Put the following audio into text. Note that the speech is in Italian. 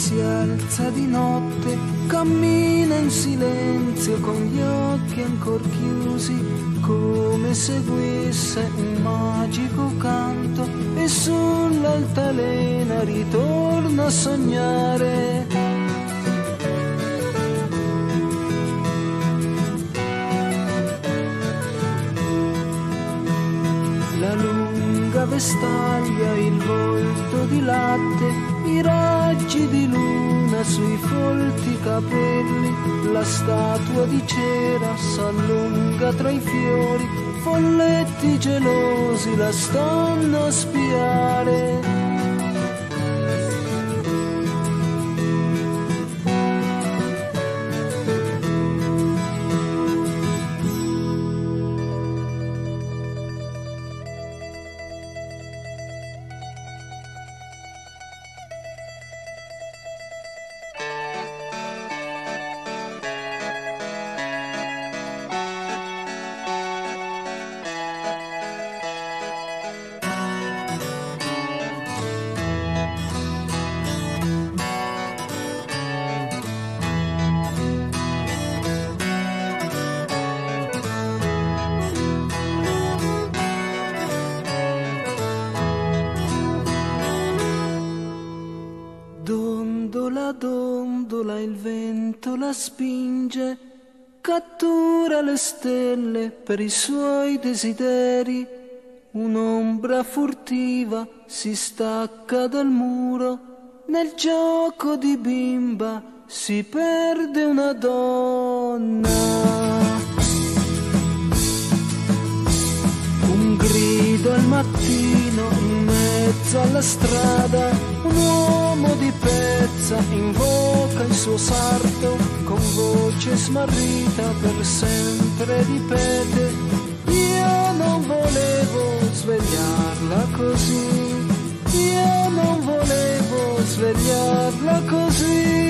si alza di notte, cammina in silenzio con gli occhi ancor chiusi, come seguisse un magico canto, e sull'altalena ritorna a sognare. La lunga vestaglia, il volto di latte, i raggi di luna sui folti capelli, la statua di cera s'allunga tra i fiori, folletti gelosi la stanno a spiare. Dondola, dondola, il vento la spinge, cattura le stelle per i suoi desideri. Un'ombra furtiva si stacca dal muro, nel gioco di bimba si perde una donna. Un grido al mattino in mezzo alla strada, un uomo di pezza invoca il suo sarto, con voce smarrita per sempre ripete: io non volevo svegliarla così, io non volevo svegliarla così.